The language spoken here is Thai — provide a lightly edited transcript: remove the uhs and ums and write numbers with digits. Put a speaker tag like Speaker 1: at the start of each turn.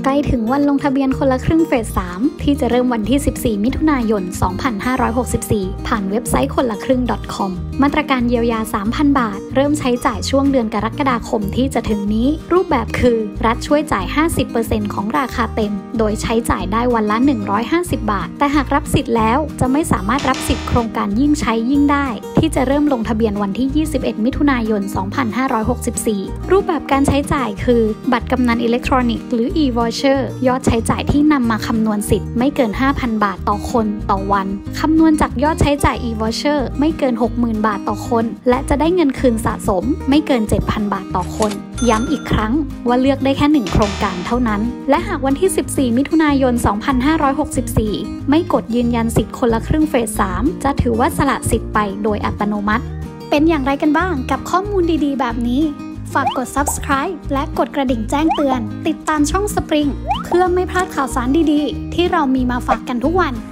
Speaker 1: ใกล้ถึงวันลงทะเบียนคนละครึ่งเฟส 3 ที่จะเริ่มวันที่ 14 มิถุนายน 2564 ผ่านเว็บไซต์คนละครึ่ง .com มาตรการเยียวยา 3,000 บาทเริ่มใช้จ่ายช่วงเดือนกรกฎาคมที่จะถึงนี้รูปแบบคือรัฐช่วยจ่าย 50% ของราคาเต็มโดยใช้จ่ายได้วันละ 150 บาทแต่หากรับสิทธิ์แล้วจะไม่สามารถรับสิทธิ์โครงการยิ่งใช้ยิ่งได้ที่จะเริ่มลงทะเบียนวันที่ 21 มิถุนายน 2564 รูปแบบการใช้จ่ายคือบัตรกำนันอิเล็กทรอนิกส์หรือ e-voucher ยอดใช้จ่ายที่นำมาคำนวณสิทธิ์ไม่เกิน 5,000 บาทต่อคนต่อวันคำนวณจากยอดใช้จ่าย e-voucher ไม่เกิน 60,000 บาทต่อคนและจะได้เงินคืนสะสมไม่เกิน 7,000 บาทต่อคนย้ำอีกครั้งว่าเลือกได้แค่1โครงการเท่านั้นและหากวันที่ 14 มิถุนายน 2564 ไม่กดยืนยันสิทธิ์คนละครึ่งเฟส 3 จะถือว่าสละสิทธิ์ไปโดยอัตโนมัติเป็นอย่างไรกันบ้างกับข้อมูลดีๆแบบนี้ฝากกด Subscribe และกดกระดิ่งแจ้งเตือนติดตามช่อง Spring เพื่อไม่พลาดข่าวสารดีๆที่เรามีมาฝากกันทุกวัน